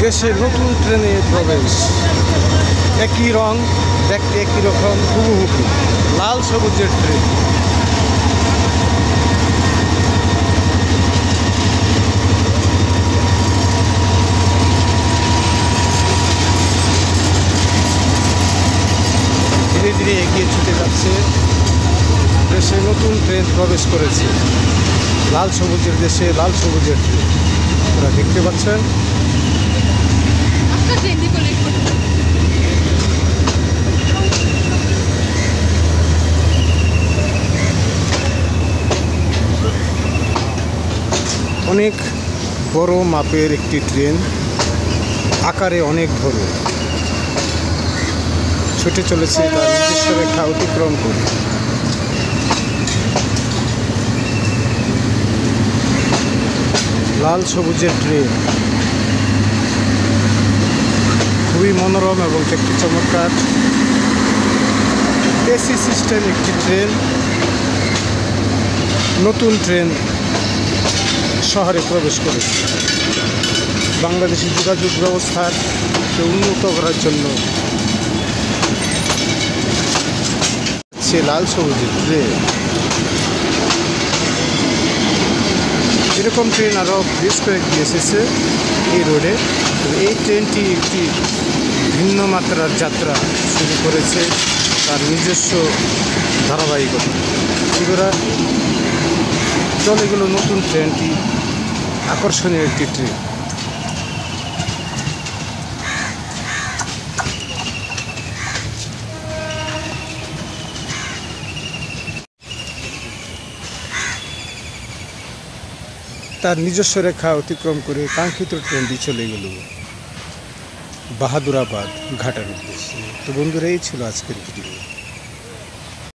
দেশে নতুন ট্রেনে প্রবেশ। একই রং, দেখতে একই রকম, হুবহু লাল সবুজের ট্রেন। ধীরে ধীরে এগিয়ে ছুটে যাচ্ছে। দেশে নতুন ট্রেন প্রবেশ করেছে। লাল সবুজের দেশে লাল সবুজের ট্রেন আপনারা দেখতে পাচ্ছেন। অনেক বড় মাপের একটি ট্রেন, আকারে অনেক বড়, ছুটে চলেছে তার নিজস্ব রেখা অতিক্রম করে। লাল সবুজের ট্রেন খুবই মনোরম এবং দেখতে চমৎকার। এসি সিস্টেম একটি ট্রেন, নতুন ট্রেন শহরে প্রবেশ করেছে। বাংলাদেশের যোগাযোগ ব্যবস্থাকে উন্নত করার জন্য সে লাল সবুজের ট্রেন। এরকম ট্রেন আরও বেশ কয়েকটি এসেছে এই রোডে। এই ট্রেনটি একটি ভিন্ন মাত্রার যাত্রা শুরু করেছে, তার নিজস্ব ধারাবাহিকতা। এগুলো চলে গেল নতুন ট্রেনটি, আকর্ষণীয় একটি ট্রেন। তার নিজস্ব রেখা অতিক্রম করে কাঙ্ক্ষিত ট্রেনটি চলে গেল বাহাদুরাবাদ ঘাটার উদ্দেশ্যে। তো বন্ধুরা, এই ছিল আজকের ভিডিও।